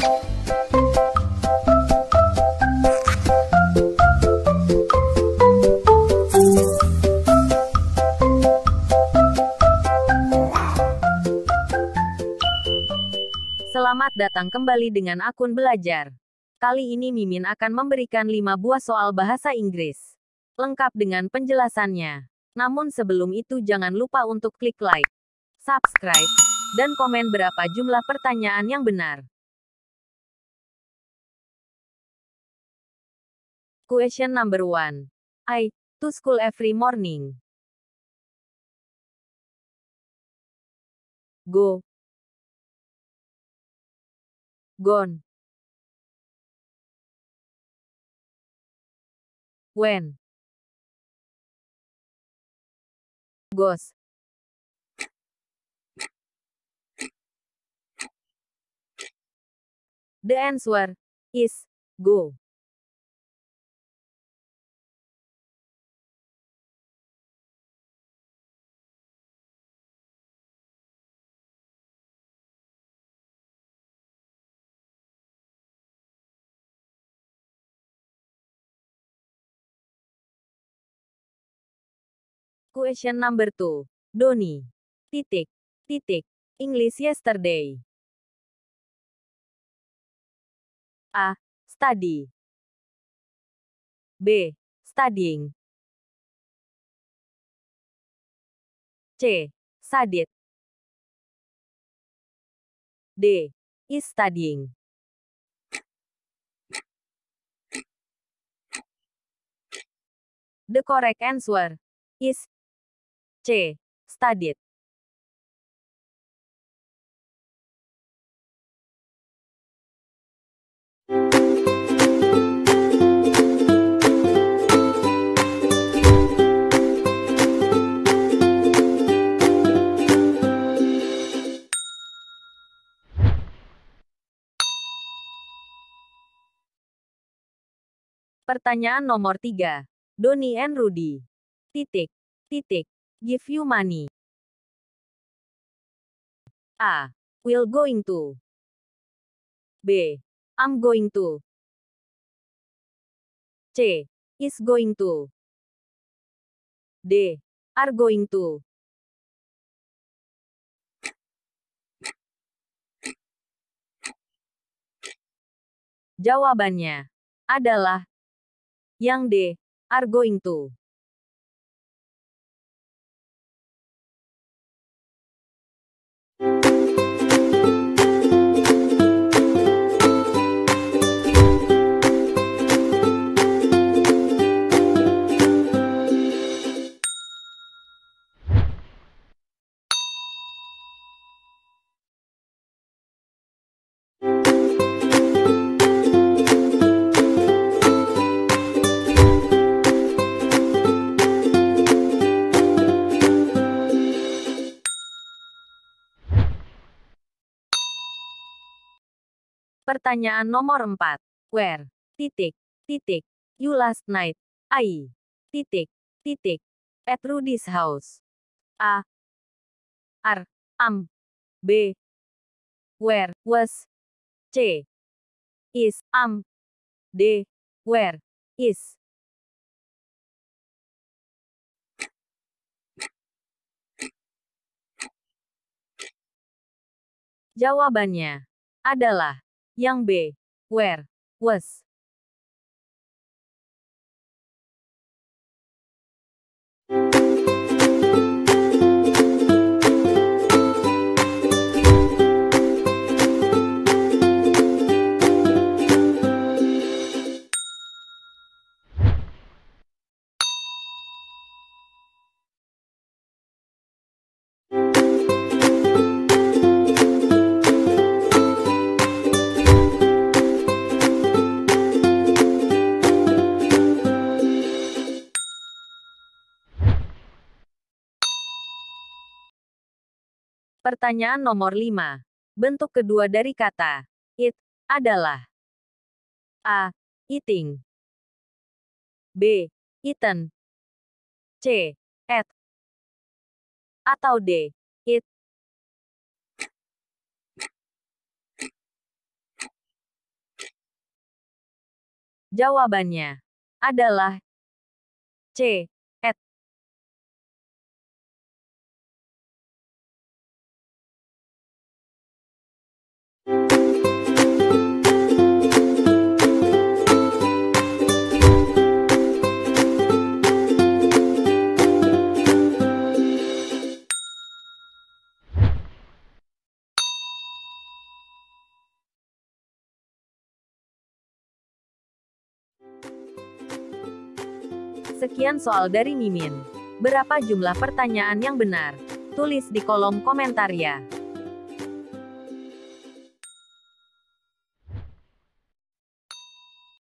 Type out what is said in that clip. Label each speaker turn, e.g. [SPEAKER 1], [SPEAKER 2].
[SPEAKER 1] Selamat datang kembali dengan akun belajar. Kali ini Mimin akan memberikan 5 buah soal bahasa Inggris. Lengkap dengan penjelasannya. Namun sebelum itu jangan lupa untuk klik like, subscribe, dan komen berapa jumlah pertanyaan yang benar. Question number 1. I to school every morning. Go. Gone. When. Goes. The answer is go. Question number 2. Doni. Titik. Titik. English yesterday. A. Study. B. Studying. C. Studied. D. Is studying. The correct answer is C. Studied. Pertanyaan nomor 3. Doni and Rudy. Titik. Titik. Give you money. A. Will going to. B. I'm going to. C. Is going to. D. Are going to. Jawabannya adalah yang D. Are going to. Pertanyaan nomor 4. Where. Titik. Titik. You last night. I. Titik. Titik. At Rudy's house. A. Are. Am. B. Where. Was. C. Is. Am. D. Where. Is. Jawabannya adalah yang B. Where. Was. Pertanyaan nomor 5. Bentuk kedua dari kata it adalah A. Eating. B. Eaten. C. Ate. Atau D. Eat. Jawabannya adalah C. Et. Sekian soal dari Mimin. Berapa jumlah pertanyaan yang benar? Tulis di kolom komentar ya.